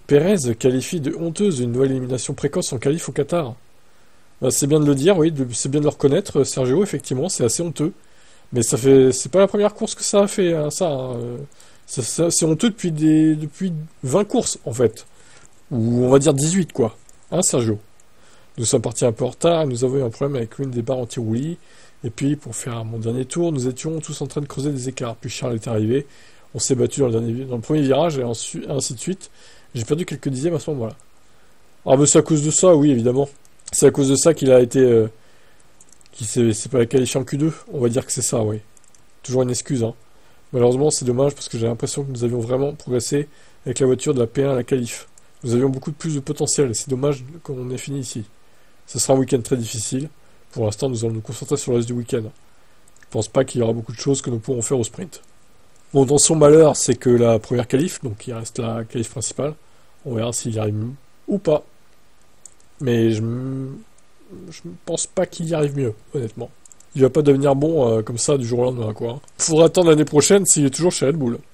Pérez qualifie de honteuse une nouvelle élimination précoce en qualif au Qatar. Bah, c'est bien de le dire, oui, c'est bien de le reconnaître, Sergio, effectivement, c'est assez honteux. Mais c'est pas la première course que ça a fait, hein, ça, hein. C'est honteux depuis 20 courses, en fait. Ou on va dire 18, quoi. Hein, Sergio? Nous sommes partis un peu en retard, nous avons eu un problème avec l'une des barres anti-roulis. Et puis, pour faire mon dernier tour, nous étions tous en train de creuser des écarts. Puis Charles est arrivé, on s'est battu dans le premier virage, et ainsi de suite. J'ai perdu quelques dixièmes à ce moment-là. Ah, mais c'est à cause de ça, oui, évidemment. C'est à cause de ça qu'il a été... qu'il s'est pas qualifié en Q2. On va dire que c'est ça, oui. Toujours une excuse, hein. Malheureusement, c'est dommage parce que j'ai l'impression que nous avions vraiment progressé avec la voiture de la P1 à la qualif. Nous avions beaucoup plus de potentiel et c'est dommage qu'on ait fini ici. Ce sera un week-end très difficile. Pour l'instant, nous allons nous concentrer sur le reste du week-end. Je pense pas qu'il y aura beaucoup de choses que nous pourrons faire au sprint. Bon, dans son malheur, c'est que la première qualif, donc il reste la qualif principale. On verra s'il y arrive ou pas. Mais je pense pas qu'il y arrive mieux, honnêtement. Il va pas devenir bon comme ça du jour au lendemain, quoi. Faudra attendre l'année prochaine s'il est toujours chez Red Bull.